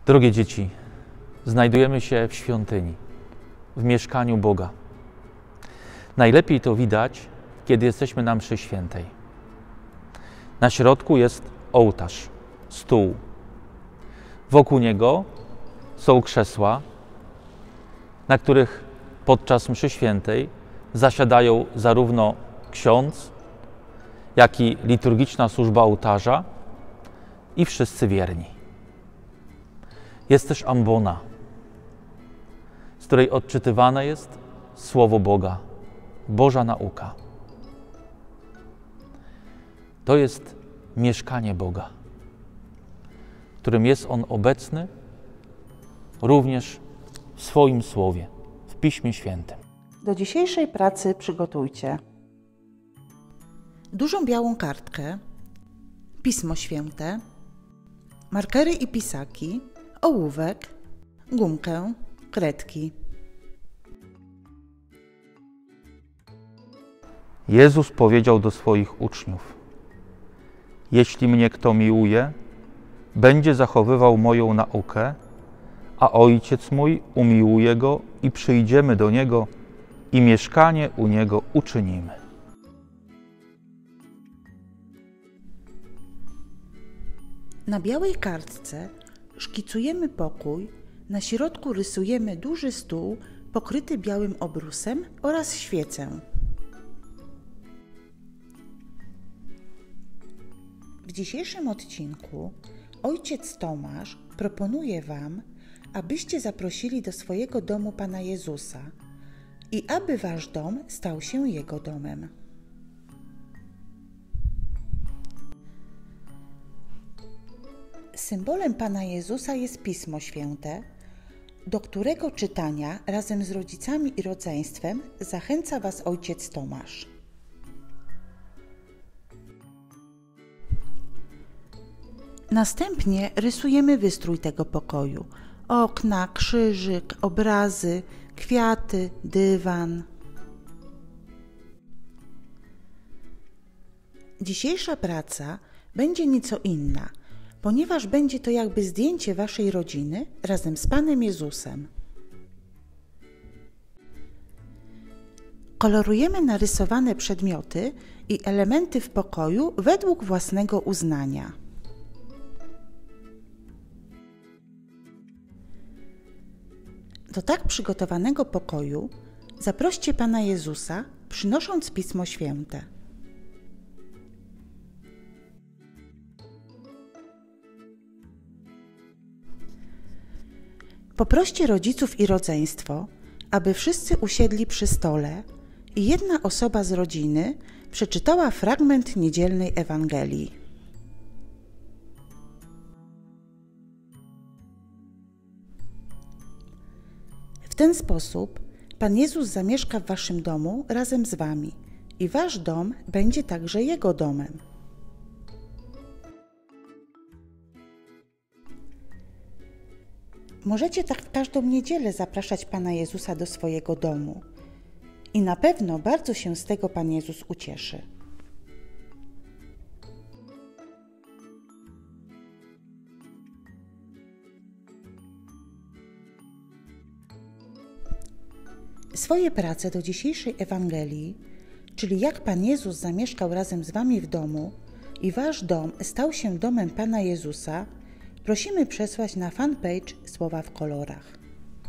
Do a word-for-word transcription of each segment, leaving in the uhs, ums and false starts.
Drogie dzieci, znajdujemy się w świątyni, w mieszkaniu Boga. Najlepiej to widać, kiedy jesteśmy na mszy świętej. Na środku jest ołtarz, stół. Wokół niego są krzesła, na których podczas mszy świętej zasiadają zarówno ksiądz, jak i liturgiczna służba ołtarza i wszyscy wierni. Jest też ambona, z której odczytywane jest Słowo Boga, Boża nauka. To jest mieszkanie Boga, w którym jest On obecny również w swoim Słowie, w Piśmie Świętym. Do dzisiejszej pracy przygotujcie dużą białą kartkę, Pismo Święte, markery i pisaki, ołówek, gumkę, kredki. Jezus powiedział do swoich uczniów: jeśli mnie kto miłuje, będzie zachowywał moją naukę, a Ojciec mój umiłuje go i przyjdziemy do niego i mieszkanie u niego uczynimy. Na białej kartce szkicujemy pokój, na środku rysujemy duży stół pokryty białym obrusem oraz świecę. W dzisiejszym odcinku ojciec Tomasz proponuje Wam, abyście zaprosili do swojego domu Pana Jezusa i aby Wasz dom stał się Jego domem. Symbolem Pana Jezusa jest Pismo Święte, do którego czytania razem z rodzicami i rodzeństwem zachęca Was ojciec Tomasz. Następnie rysujemy wystrój tego pokoju. Okna, krzyżyk, obrazy, kwiaty, dywan. Dzisiejsza praca będzie nieco inna, ponieważ będzie to jakby zdjęcie Waszej rodziny razem z Panem Jezusem. Kolorujemy narysowane przedmioty i elementy w pokoju według własnego uznania. Do tak przygotowanego pokoju zaproście Pana Jezusa, przynosząc Pismo Święte. Poproście rodziców i rodzeństwo, aby wszyscy usiedli przy stole i jedna osoba z rodziny przeczytała fragment niedzielnej Ewangelii. W ten sposób Pan Jezus zamieszka w Waszym domu razem z Wami i Wasz dom będzie także Jego domem. Możecie tak w każdą niedzielę zapraszać Pana Jezusa do swojego domu i na pewno bardzo się z tego Pan Jezus ucieszy. Swoje prace do dzisiejszej Ewangelii, czyli jak Pan Jezus zamieszkał razem z Wami w domu i Wasz dom stał się domem Pana Jezusa, prosimy przesłać na fanpage Słowa w kolorach.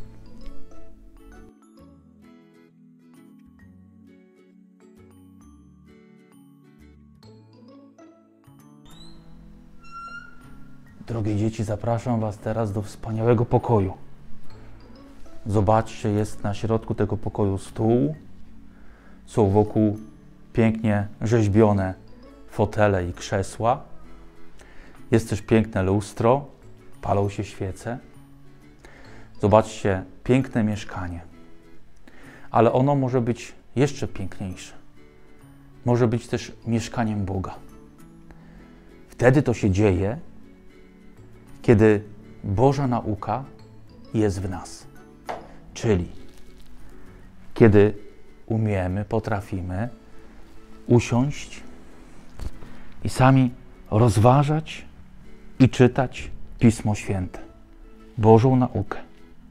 Drogie dzieci, zapraszam Was teraz do wspaniałego pokoju. Zobaczcie, jest na środku tego pokoju stół, są wokół pięknie rzeźbione fotele i krzesła. Jest też piękne lustro, palą się świece. Zobaczcie, piękne mieszkanie. Ale ono może być jeszcze piękniejsze. Może być też mieszkaniem Boga. Wtedy to się dzieje, kiedy Boża nauka jest w nas. Czyli kiedy umiemy, potrafimy usiąść i sami rozważać i czytać Pismo Święte, Bożą naukę.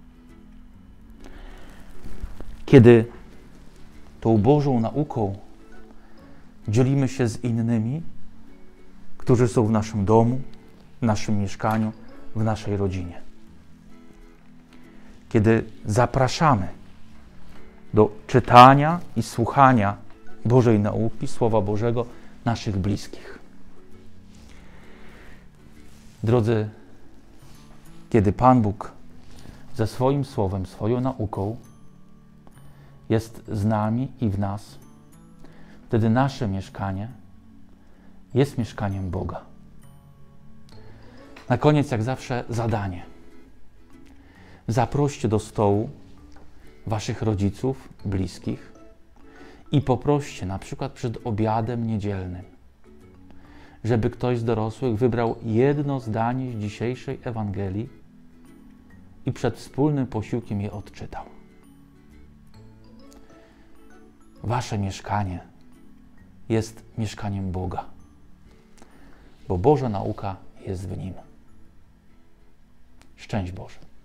Kiedy tą Bożą nauką dzielimy się z innymi, którzy są w naszym domu, w naszym mieszkaniu, w naszej rodzinie. Kiedy zapraszamy do czytania i słuchania Bożej nauki, Słowa Bożego naszych bliskich. Drodzy, kiedy Pan Bóg ze swoim Słowem, swoją nauką jest z nami i w nas, wtedy nasze mieszkanie jest mieszkaniem Boga. Na koniec, jak zawsze, zadanie. Zaproście do stołu waszych rodziców, bliskich i poproście na przykład przed obiadem niedzielnym, żeby ktoś z dorosłych wybrał jedno zdanie z dzisiejszej Ewangelii i przed wspólnym posiłkiem je odczytał. Wasze mieszkanie jest mieszkaniem Boga, bo Boża nauka jest w nim. Szczęść Boże.